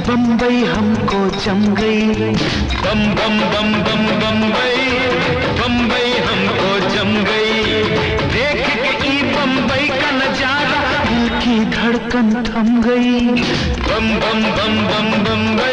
बम्बई हमको जम गई। बम बम बम बम बम्बई, बम्बई हमको जम गई। देख के ई बम्बई का नजारा दिल की धड़कन थम गई। बम बम बम बम बम्बई।